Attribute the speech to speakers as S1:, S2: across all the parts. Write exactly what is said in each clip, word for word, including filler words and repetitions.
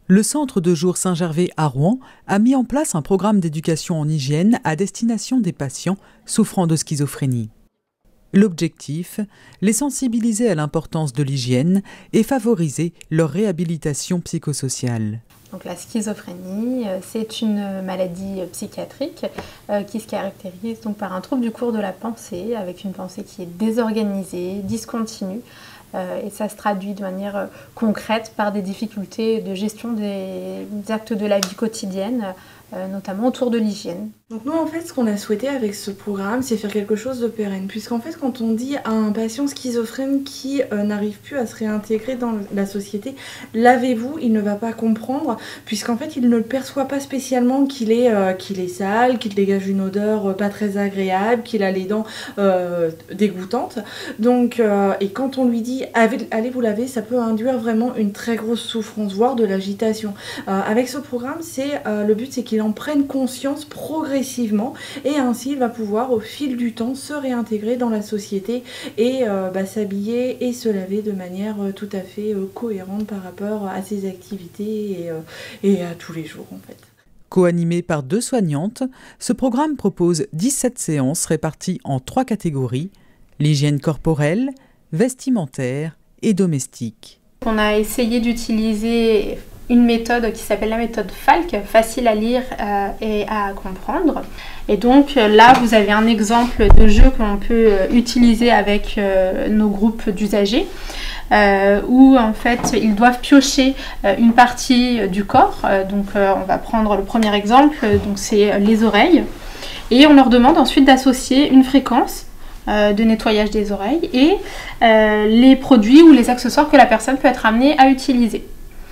S1: Le centre de jour Saint-Gervais à Rouen a mis en place un programme d'éducation en hygiène à destination des patients souffrant de schizophrénie. L'objectif, les sensibiliser à l'importance de l'hygiène et favoriser leur réhabilitation psychosociale.
S2: Donc la schizophrénie, c'est une maladie psychiatrique euh, qui se caractérise donc par un trouble du cours de la pensée, avec une pensée qui est désorganisée, discontinue, euh, et ça se traduit de manière concrète par des difficultés de gestion des actes de la vie quotidienne, euh, notamment autour de l'hygiène.
S3: Donc nous en fait ce qu'on a souhaité avec ce programme c'est faire quelque chose de pérenne, puisqu'en fait quand on dit à un patient schizophrène qui euh, n'arrive plus à se réintégrer dans la société, lavez-vous, il ne va pas comprendre, puisqu'en fait il ne le perçoit pas spécialement qu'il est, euh, qu'il est sale, qu'il dégage une odeur euh, pas très agréable, qu'il a les dents euh, dégoûtantes. Donc, euh, et quand on lui dit allez vous laver, ça peut induire vraiment une très grosse souffrance, voire de l'agitation. Euh, avec ce programme, c'est euh, le but c'est qu'il en prenne conscience progressivement et ainsi il va pouvoir au fil du temps se réintégrer dans la société et euh, bah, s'habiller et se laver de manière euh, tout à fait euh, cohérente par rapport à ses activités et, euh, et à tous les jours en fait.
S1: Co-animé par deux soignantes, ce programme propose dix-sept séances réparties en trois catégories, l'hygiène corporelle, vestimentaire et domestique.
S2: On a essayé d'utiliser une méthode qui s'appelle la méthode Falk, facile à lire euh, et à comprendre. Et donc là, vous avez un exemple de jeu que l'on peut euh, utiliser avec euh, nos groupes d'usagers, euh, où en fait, ils doivent piocher euh, une partie du corps. Euh, donc euh, on va prendre le premier exemple, donc c'est les oreilles. Et on leur demande ensuite d'associer une fréquence euh, de nettoyage des oreilles et euh, les produits ou les accessoires que la personne peut être amenée à utiliser.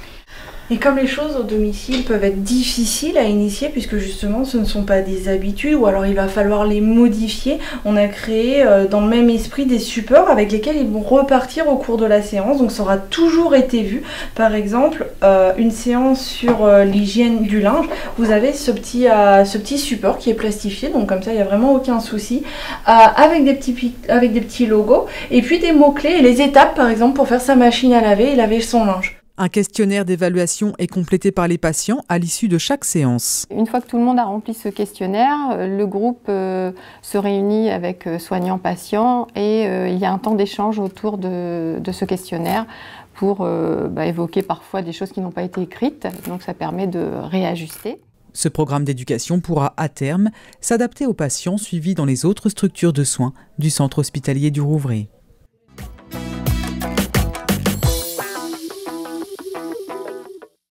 S3: Et comme les choses au domicile peuvent être difficiles à initier, puisque justement ce ne sont pas des habitudes, ou alors il va falloir les modifier, on a créé euh, dans le même esprit des supports avec lesquels ils vont repartir au cours de la séance, donc ça aura toujours été vu. Par exemple, euh, une séance sur euh, l'hygiène du linge, vous avez ce petit, euh, ce petit support qui est plastifié, donc comme ça il n'y a vraiment aucun souci, euh, avec, des petits, avec des petits logos, et puis des mots-clés et les étapes par exemple pour faire sa machine à laver et laver son linge.
S1: Un questionnaire d'évaluation est complété par les patients à l'issue de chaque séance.
S4: Une fois que tout le monde a rempli ce questionnaire, le groupe euh, se réunit avec euh, soignants-patients et euh, il y a un temps d'échange autour de, de ce questionnaire pour euh, bah, évoquer parfois des choses qui n'ont pas été écrites, donc ça permet de réajuster.
S1: Ce programme d'éducation pourra à terme s'adapter aux patients suivis dans les autres structures de soins du centre hospitalier du Rouvray.